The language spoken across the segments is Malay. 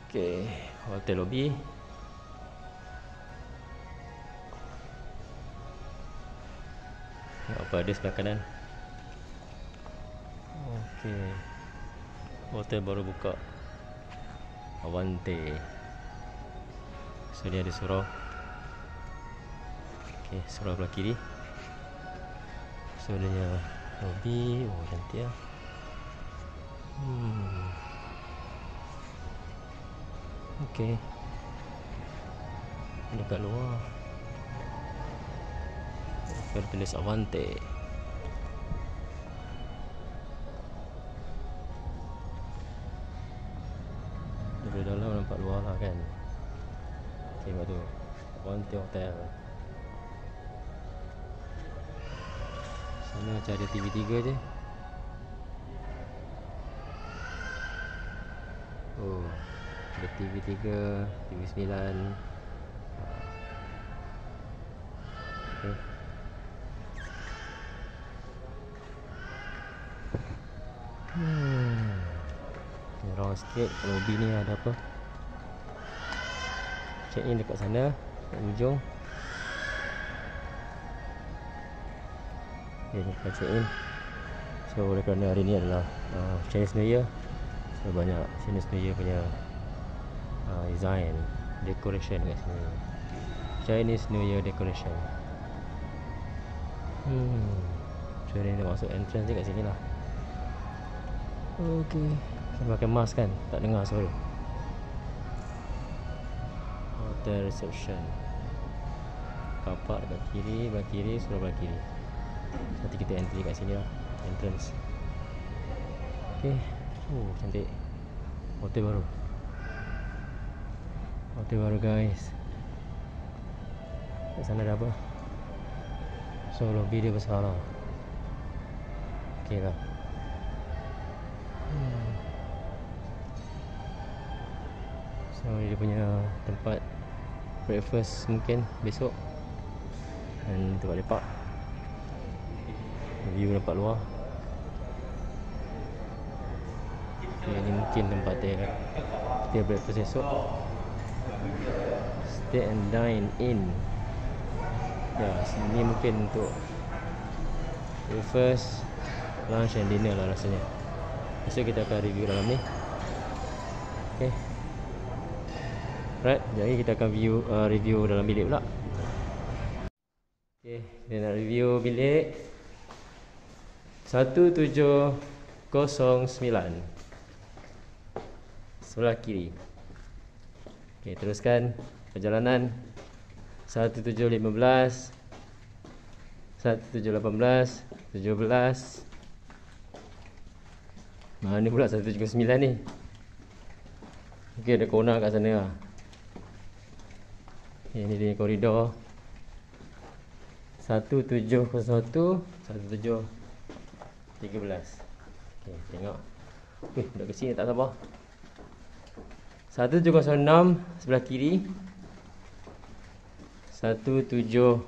Okay, hotel lobby. Apa ada sebelah kanan. Okay, hotel baru buka, Avante. So ni ada surau. Okay, surau belah kiri. So dia punya lobby. Oh, cantik lah. Okay, dekat luar ada tulis Avante. Dari dalam nampak luar lah kan. Tengok tu, Avante Hotel. Sana macam ada TV3 je. Oh, ada TV3, TV9. Okay. Round sikit. Lobby ni ada apa? Check in dekat sana, kat ujung. Okay, ni kita check in. So oleh kerana hari ni adalah Chinese New Year, so banyak Chinese New Year punya design, decoration kat sini. Chinese New Year decoration. So ni nak masuk entrance je kat sini lah. Okay, saya pakai mask kan, tak dengar suara. Hotel reception. Kapak dekat kiri, belah kiri, surau belah kiri. Nanti kita entry kat sini lah, entrance. Okay, cantik. Hotel baru. Hotel baru guys. Kat sana ada apa? So lobby dia besar lah. Okay lah. So dia punya tempat breakfast mungkin besok. Dan tempat lepak. View nampak luar. Okay, ni mungkin tempat kita breakfast esok. Stay and dine in. Ya, sini mungkin untuk breakfast, lunch and dinner lah rasanya. Besok kita akan review dalam ni. Okay, right, jadi kita akan review dalam bilik pula. Okay, kita nak review bilik 1709 sebelah kiri. Okay, teruskan perjalanan 1715, 1718, 17. Mana pula 179 ni? Okay, ada corner kat sana lah. Okay, ni dia koridor 1701, 1713. Okay, tengok. Dah ke sini tak sabar. 1706 sebelah kiri, 1711,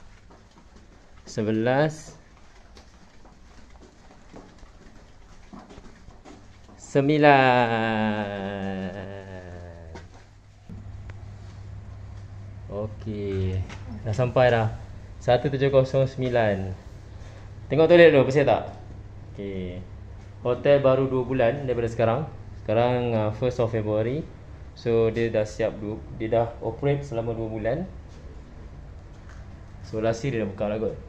9. Okey, dah sampai dah. 1709. Tengok toilet dulu, bersih tak? Okey. Hotel baru 2 bulan daripada sekarang. Sekarang 1st of February. So dia dah siap, dia dah operate selama 2 bulan. So last year dia dah buka lah kot.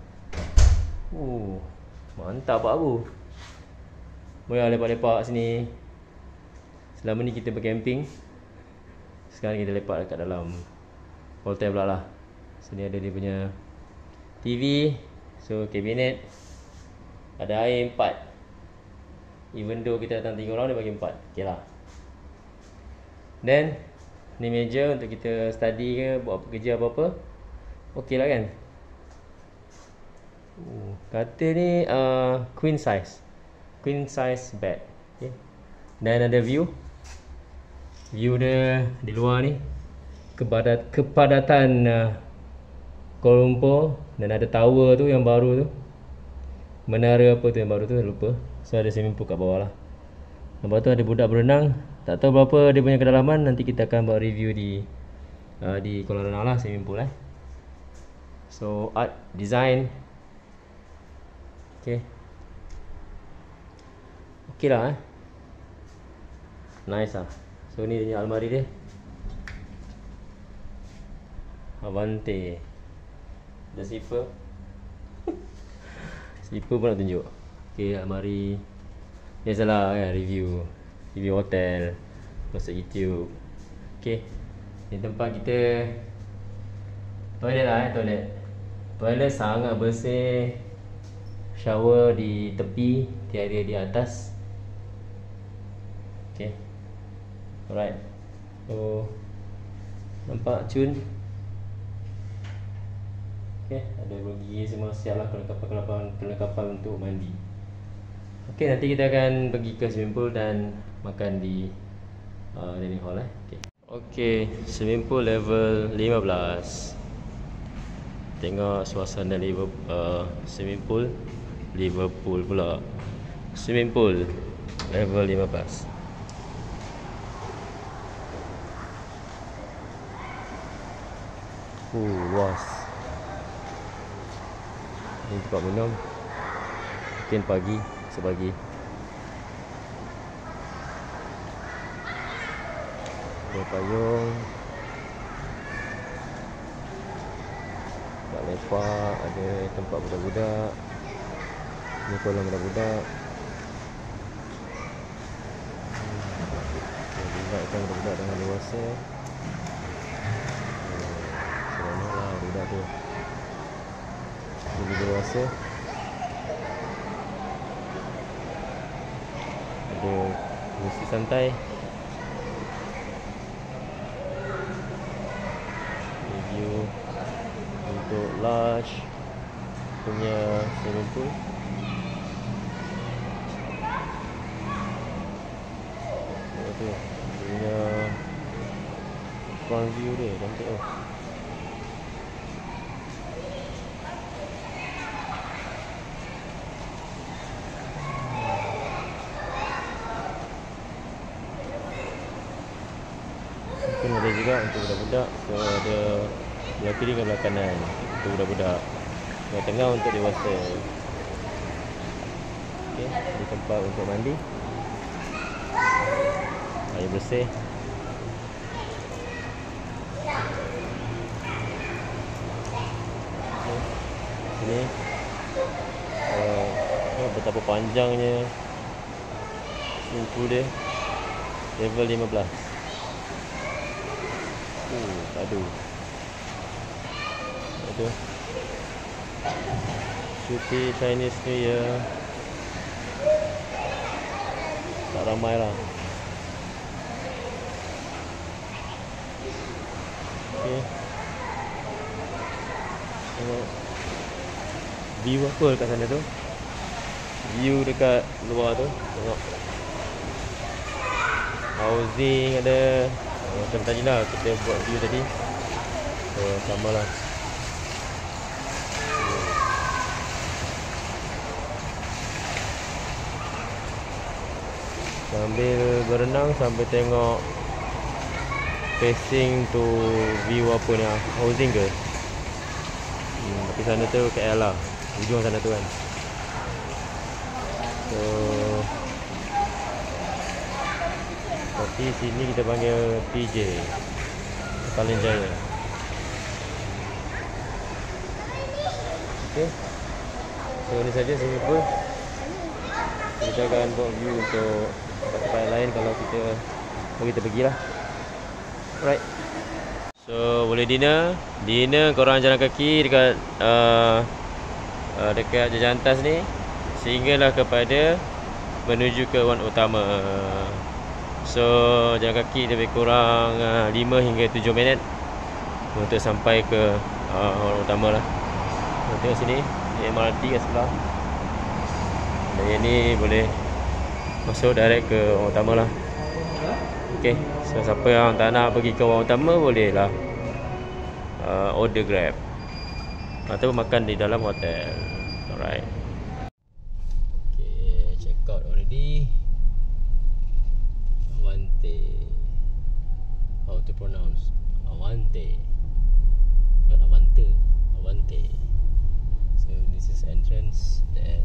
Mantap Pak Abu. Boleh lepak-lepak sini. Selama ni kita bercamping, sekarang kita lepak dekat dalam hotel pula lah. Sini ada dia punya TV. So kabinet, ada air 4. Even though kita datang 3 orang, dia bagi 4. Okay lah. Then ni meja untuk kita study ke, buat apa kerja apa-apa. Okay lah kan. Katil ni queen size bed. Okay. Dan ada view dia di luar ni, kepadatan Kuala Lumpur. Dan ada tower tu yang baru tu, menara apa tu yang baru tu, lupa. So ada swimming pool kat bawah lah. Lepas tu ada budak berenang. Tak tahu berapa dia punya kedalaman. Nanti kita akan buat review di kolam renang lah, swimming pool So art, design. Okay lah nice lah. So ni dia punya almari dia, Avante. Ada zipper. Zipper pun nak tunjuk. Okay, almari. Biasalah kan, review hotel, masuk YouTube. Okay, ni tempat kita toilet lah toilet sangat bersih. Shower di tepi, tiada di atas. Okay, alright. So nampak cun. Okay, ada bagi semua siap lah, perlengkapan untuk mandi. Okay, nanti kita akan pergi ke swimming pool dan makan di dining hall Okay, swimming pool level 15. Tengok suasana swimming pool Liverpool pula. Swimming pool level 15. Luas. Ini tempat minum. Mungkin pagi, sebagi. Ada payung. Tempat lepak, ada tempat budak-budak. Ini kolam budak-budak. Budak-budak budak dengan dewasa. Seronok lah budak tu. Lebih dewasa. Ada kursi santai. Review untuk large punya swimming pool. Tu punya front view dia cantik tu. Mungkin ada juga untuk budak-budak. So ada belah kiri dan belah kanan untuk budak-budak. Belah tengah untuk dewasa. Okey, di tempat untuk mandi. Air bersih. Sini betapa panjangnya swimming pool dia. Level 15. Padu. Ada cuti Chinese New Year. Tak ramai lah. Okay. Tengok view apa dekat sana tu. View dekat luar tu. Tengok housing ada. Macam tadi lah kita buat view tadi. So sama lah. Sambil berenang sambil tengok facing tu view apa ni, housing ke? Tapi sana tu KL lah, ujung sana tu kan. So tapi sini kita panggil PJ, Petaling Jaya. Okay, so ni saja swimming pool. Kita akan buat view untuk tempat-tempat lain kalau kita pergilah. Alright. So boleh dinner korang jalan kaki dekat dekat Jajantas ni sehinggalah kepada menuju ke wan utama. So jalan kaki lebih kurang 5 hingga 7 minit untuk sampai ke wan utama lah. Tengok sini MRT kat sebelah. Dan yang ni boleh masuk direct ke wan utama lah. Okay, so siapa yang tak nak pergi ke wan utama boleh lah order Grab atau makan di dalam hotel. Alright. Okay, check out already. to pronounce. Avante. Not Avante. Avante. So this is entrance. Then